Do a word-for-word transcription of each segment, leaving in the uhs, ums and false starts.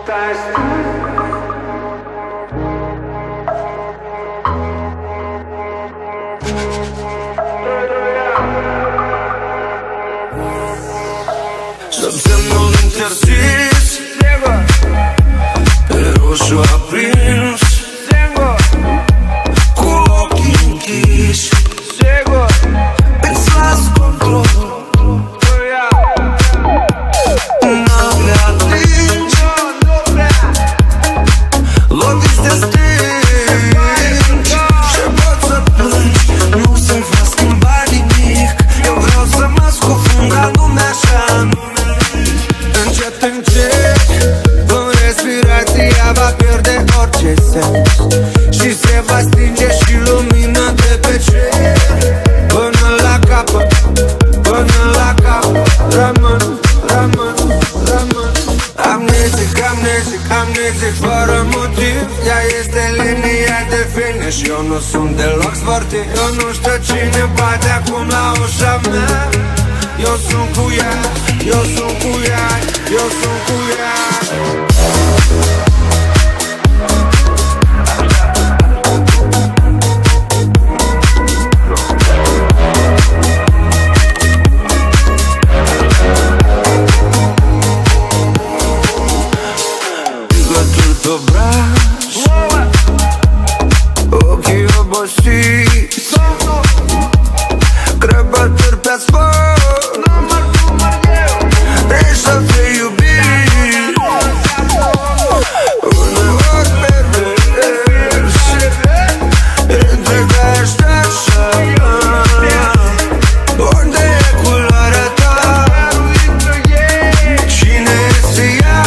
Să semnul interzis, pe roșu aprins, cu ochii închiși, îți las controlul. N-am le atingi, loviți de stingi, și pot să plângi, nu se va schimba nimic. Eu vreau să mă scufund, dar nu-mi așa. Încet, încet, în respirația va pierde orice sens și se va stinge și lumina de pe cer. Până la capăt, până la capăt, rămân, rămân, rămân amnezic, amnezic, amnezic, fără motiv. Ea este linia de finish, eu nu sunt deloc sportiv. Eu nu știu cine bate acum la ușa mea. Eu sunt cu ea, eu sunt cu ea, eu sunt cu ea. Picătul pe braț, ochii obosiți, crepături pe asfalt, vrei să fii iubit, uneori pervers, întregași așa. Unde e culoarea ta? Cine este ea?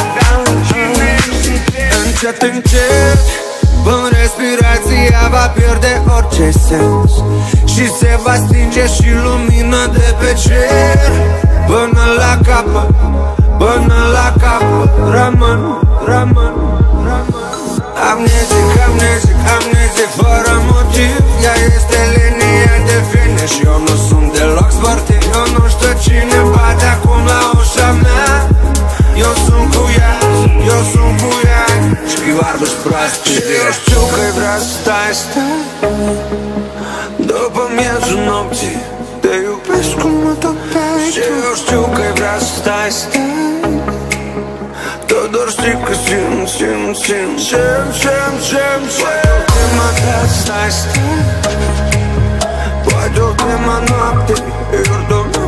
Încet, încet, în respirația va pierde orice sens și se va stinge și lumina de pe cer. Până la capăt, până la capăt, rămân, rămân, rămân amnezic, amnezic, amnezic, fără motiv. Ea este linia de finish, eu nu sunt deloc sportiv. Eu nu știu cine bate acum la ușa mea. Eu sunt cu ea, eu sunt cu ea, știu arduși proaste. Și eu știu că-i vrea să stai, stai după miezul nopții, te iubesc cum mă topeai. Și eu știu că-i vrea să stai, stai tot doar știi că simt, simt, simt, simt, simt, simt, simt. Poate o tema ta, stai, stai, poate o tema noapte, eu dorm.